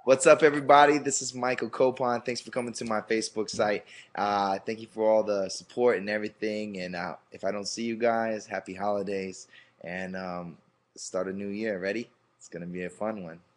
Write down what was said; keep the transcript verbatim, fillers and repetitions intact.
What's up, everybody? This is Michael Copon. Thanks for coming to my Facebook site. Uh, thank you for all the support and everything. And uh, if I don't see you guys, happy holidays and um, start a new year. Ready? It's going to be a fun one.